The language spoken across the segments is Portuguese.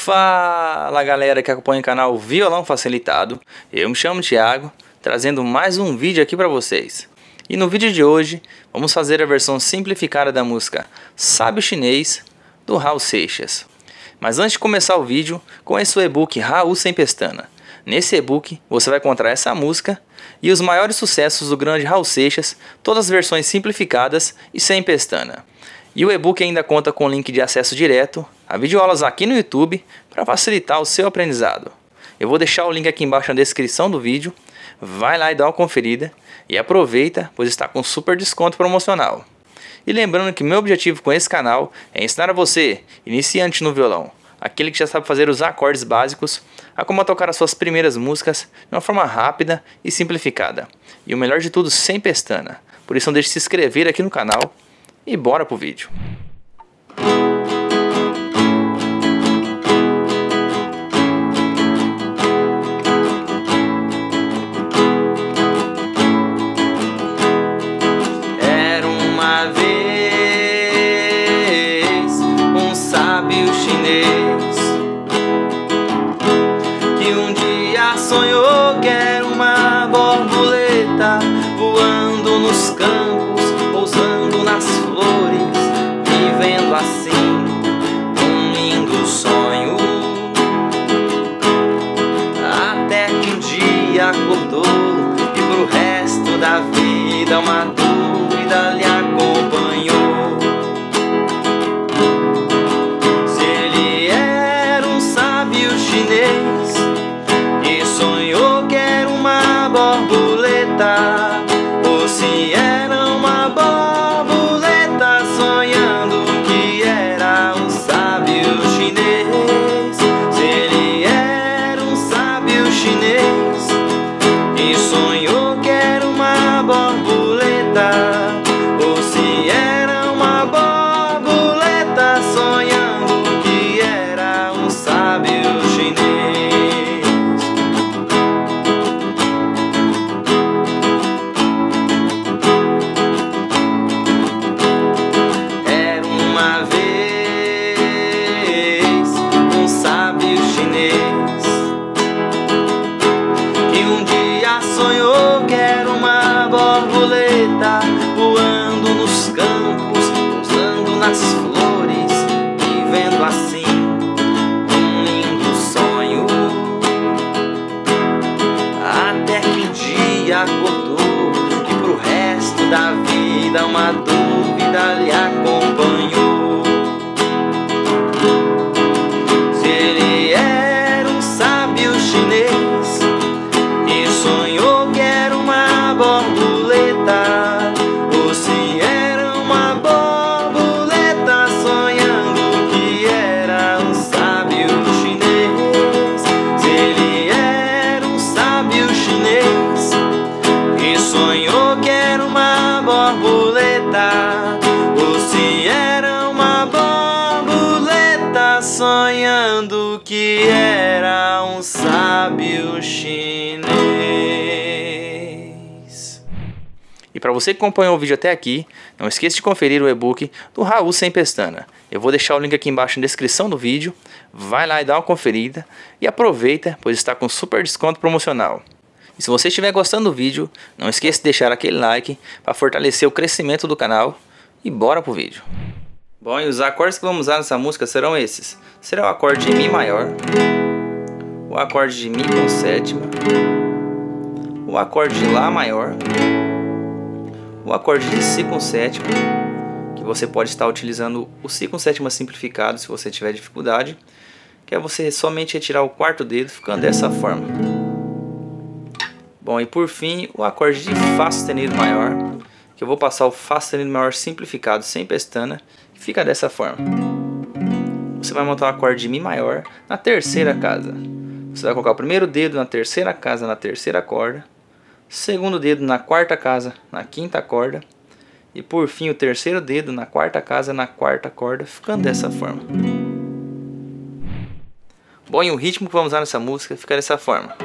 Fala galera que acompanha o canal Violão Facilitado, eu me chamo Thiago, trazendo mais um vídeo aqui para vocês. E no vídeo de hoje vamos fazer a versão simplificada da música Sábio Chinês do Raul Seixas. Mas antes de começar o vídeo, conheça o e-book Raul Sem Pestana. Nesse e-book você vai encontrar essa música e os maiores sucessos do grande Raul Seixas, todas as versões simplificadas e sem pestana. E o e-book ainda conta com link de acesso direto a videoaulas aqui no YouTube para facilitar o seu aprendizado. Eu vou deixar o link aqui embaixo na descrição do vídeo, vai lá e dá uma conferida e aproveita, pois está com super desconto promocional. E lembrando que meu objetivo com esse canal é ensinar a você, iniciante no violão, aquele que já sabe fazer os acordes básicos, a como tocar as suas primeiras músicas de uma forma rápida e simplificada. E o melhor de tudo, sem pestana. Por isso não deixe de se inscrever aqui no canal e bora pro vídeo. Era uma vez um sábio chinês que um dia sonhou que era uma borboleta voando nos campos, pousando nas flores, vivendo assim um lindo sonho. Até que um dia acordou e pro resto da vida uma dúvida lhe acompanhou. Se ele era um sábio chinês e sonhou que era uma borboleta, ou se era uma borboleta sonhando que era um sábio chinês. Se ele era um sábio chinês e sonhou que era uma borboleta, ou se era uma borboleta sonhando que era um sábio chinês. Era uma vez um sábio chinês que um dia sonhou que era uma borboleta voando nos campos, pousando nas flores, vivendo assim um lindo sonho. Até que um dia acordou e pro resto da vida uma dúvida lhe acompanhou. Se ele era um sábio chinês e sonhou que era uma borboleta, ou se era uma borboleta sonhando que era um sábio chinês. Se ele era um sábio chinês e sonhou que era uma borboleta, ou se era uma borboleta sonhando que era um sábio chinês. E para você que acompanhou o vídeo até aqui, não esqueça de conferir o e-book do Raul Sem Pestana. Eu vou deixar o link aqui embaixo na descrição do vídeo, vai lá e dá uma conferida e aproveita, pois está com super desconto promocional. E se você estiver gostando do vídeo, não esqueça de deixar aquele like para fortalecer o crescimento do canal e bora pro vídeo. Bom, e os acordes que vamos usar nessa música serão esses. Será o acorde de Mi maior, o acorde de Mi com sétima, o acorde de Lá maior, o acorde de Si com sétima, que você pode estar utilizando o Si com sétima simplificado se você tiver dificuldade, que é você somente retirar o quarto dedo ficando dessa forma. Bom, e por fim o acorde de Fá sustenido maior, que eu vou passar o Fá sustenido maior simplificado sem pestana, que fica dessa forma. Você vai montar o acorde de Mi maior na terceira casa. Você vai colocar o primeiro dedo na terceira casa na terceira corda, segundo dedo na quarta casa na quinta corda, e por fim o terceiro dedo na quarta casa na quarta corda, ficando dessa forma. Bom, e o ritmo que vamos usar nessa música fica dessa forma.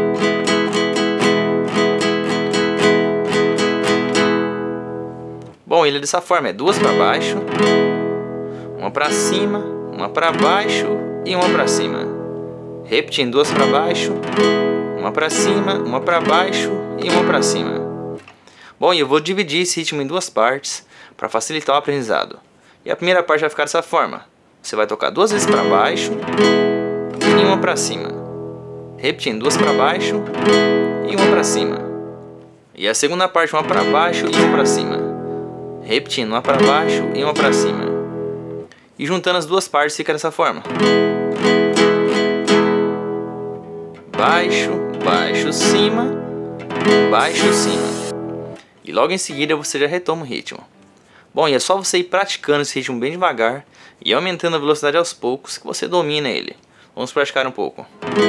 Bom, ele é dessa forma, é duas para baixo, uma para cima, uma para baixo e uma para cima. Repetindo, duas para baixo, uma para cima, uma para baixo e uma para cima. Bom, e eu vou dividir esse ritmo em duas partes para facilitar o aprendizado. E a primeira parte vai ficar dessa forma. Você vai tocar duas vezes para baixo e uma para cima. Repetindo, duas para baixo e uma para cima. E a segunda parte, uma para baixo e uma para cima. Repetindo, uma para baixo e uma para cima. E juntando as duas partes fica dessa forma. Baixo, baixo, cima, baixo, cima. E logo em seguida você já retoma o ritmo. Bom, e é só você ir praticando esse ritmo bem devagar e aumentando a velocidade aos poucos que você domina ele. Vamos praticar um pouco.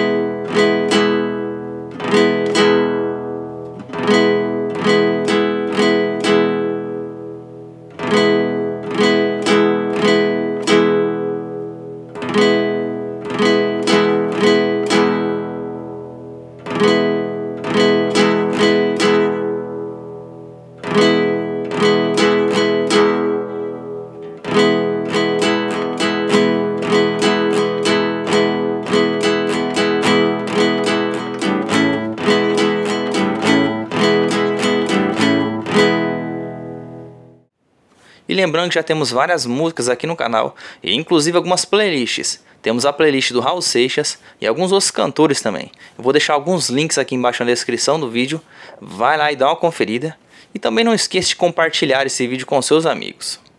E lembrando que já temos várias músicas aqui no canal, e inclusive algumas playlists. Temos a playlist do Raul Seixas e alguns outros cantores também. Eu vou deixar alguns links aqui embaixo na descrição do vídeo. Vai lá e dá uma conferida. E também não esqueça de compartilhar esse vídeo com seus amigos.